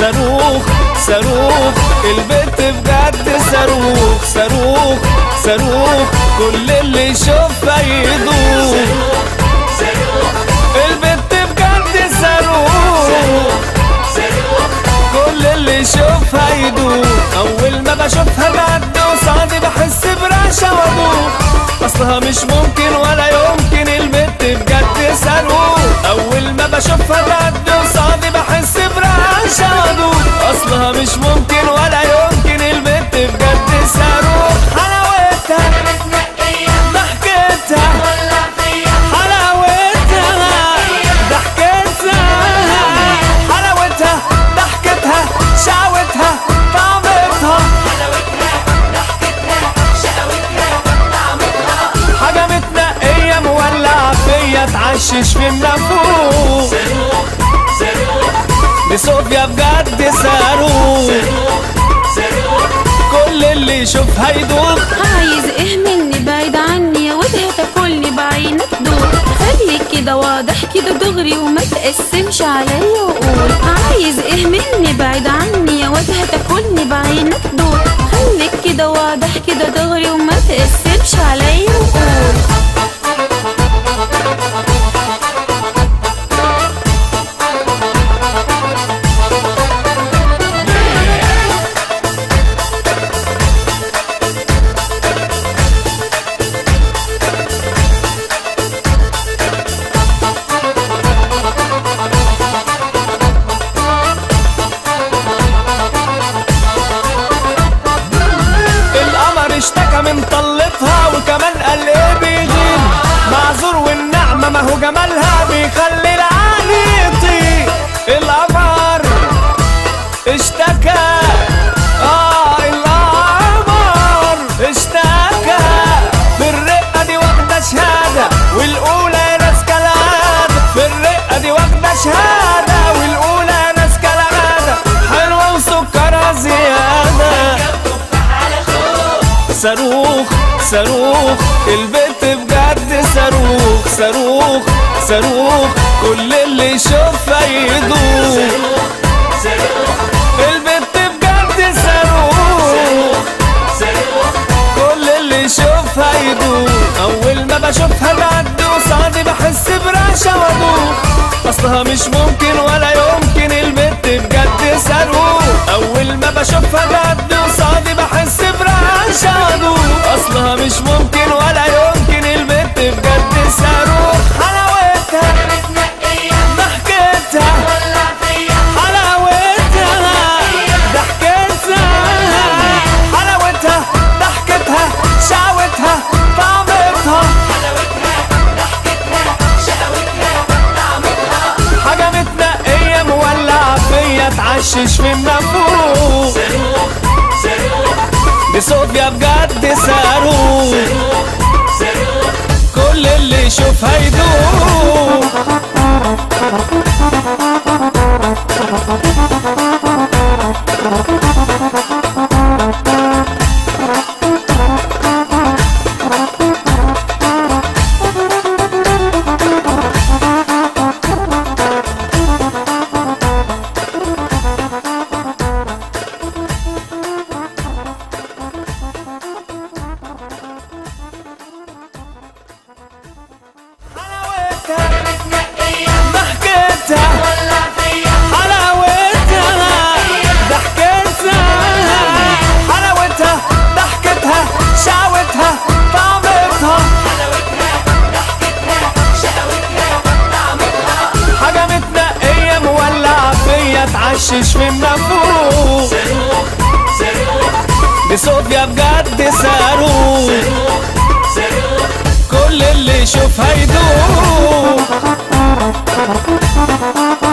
صاروخ صاروخ البت بجد صاروخ صاروخ صاروخ كل اللي يشوفها يدوخ البت بجد صاروخ كل اللي يشوفها يدوخ اول ما بشوفها بجد قصادي بحس برعشة وادوخ اصلها مش ممكن ولا يمكن البت بجد صاروخ اول ما بشوفها بجد قصادي بحس برعشة وادوخ اصلها مش ممكن ولا يمكن البت بجد صاروخ حلاوتها ضحكتها حلاوتها ضحكتها حلاوتها ضحكتها شقوتها طعمتها حاجة متنقية مولعة فيا تعشش في النافوخ دي صوفيا بجد صاروخ كل اللي يشوفها يدوخ عايز ايه مني بعيد عني يا وجهة تاكلني بعينك دول خليك كده واضح كده دغري وما تقسمش عليا وقول عايز ايه مني بعيد عني يا وجهة تاكلني بعينك دول خليك كده واضح كده دغري وما تقسمش عليا وقول اشتكى من طلتها وكمان قال ايه بيغير معذور والنعمة ما هو جمالها بيخلي العقل يطير القمر اشتكى القمر اشتكى في الرقة دي واخدة شهادة والأولى ناس كالعادة في الرقة دي واخدة شهادة والأولى ناس كالعادة حلوة وسكرها زيادة صاروخ صاروخ البت بجد صاروخ صاروخ صاروخ كل اللي يشوفها يدوخ البت بجد صاروخ كل اللي يشوفها يدوخ اول ما بشوفها بجد قصادي بحس برعشة وادوخ اصلها مش ممكن ولا يمكن البت بجد صاروخ اول ما بشوفها بجد قصادي بحس برعشة وادوخ اصلها مش ممكن ولا يمكن البت بجد صاروخ حلاوتها ضحكتها حلاوتها ضحكتها حلاوتها ضحكتها شقوتها طعمتها حاجة متنقية مولعة فيا تعشش في النافوخ دي صوفيا بجد صاروخ كل اللي يشوفها يدوخ ضحكتها حلاوتها ضحكتها حلاوتها ضحكتها شقوتها طعمتها حاجة متنقية مولعة فيا تعشش في النافوخ دي صوفيا بجد صاروخ كل اللي يشوفها يدوخ